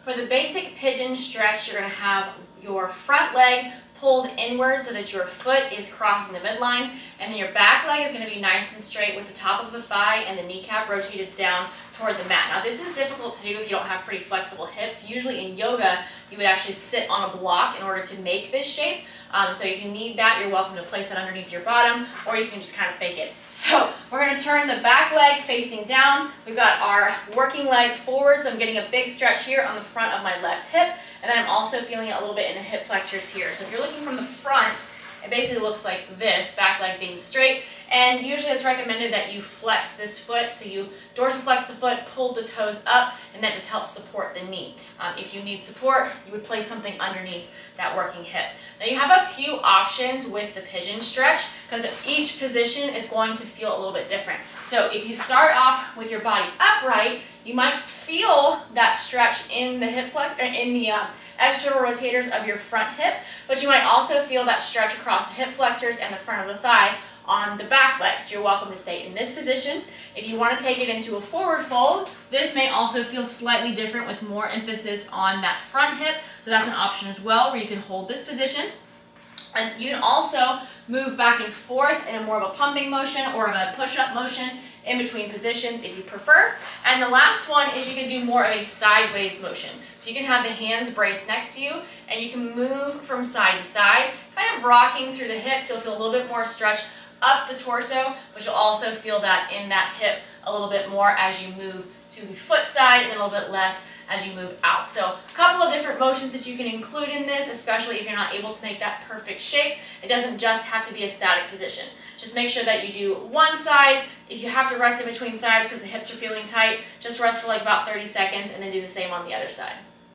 For the basic pigeon stretch, you're going to have your front leg pulled inward so that your foot is crossing the midline, and then your back leg is going to be nice and straight with the top of the thigh and the kneecap rotated down toward the mat. Now this is difficult to do if you don't have pretty flexible hips. Usually in yoga, you would actually sit on a block in order to make this shape. So if you need that, you're welcome to place it underneath your bottom, or you can just kind of fake it. So we're going to turn the back leg facing down. We've got our working leg forward, so I'm getting a big stretch here on the front of my left hip, and then I'm also feeling it a little bit in the hip flexors here. So if you're looking from the front, it basically looks like this, back leg being straight, and usually it's recommended that you flex this foot, so you dorsiflex the foot, pull the toes up, and that just helps support the knee. If you need support, you would place something underneath that working hip. Now you have a few options with the pigeon stretch, because each position is going to feel a little bit different. So if you start off with your body upright, you might feel that stretch in the hip flex, or in the external rotators of your front hip, but you might also feel that stretch across the hip flexors and the front of the thigh on the back leg. So you're welcome to stay in this position. If you want to take it into a forward fold, this may also feel slightly different with more emphasis on that front hip. So that's an option as well, where you can hold this position. And you can also move back and forth in a more of a pumping motion or of a push-up motion in between positions if you prefer. And the last one is you can do more of a sideways motion. So you can have the hands braced next to you, and you can move from side to side, kind of rocking through the hips. You'll feel a little bit more stretch up the torso, but you'll also feel that in that hip a little bit more as you move to the foot side, and a little bit less as you move out. So a couple of different motions that you can include in this, especially if you're not able to make that perfect shape. It doesn't just have to be a static position. Just make sure that you do one side. If you have to rest in between sides because the hips are feeling tight, just rest for like about 30 seconds and then do the same on the other side.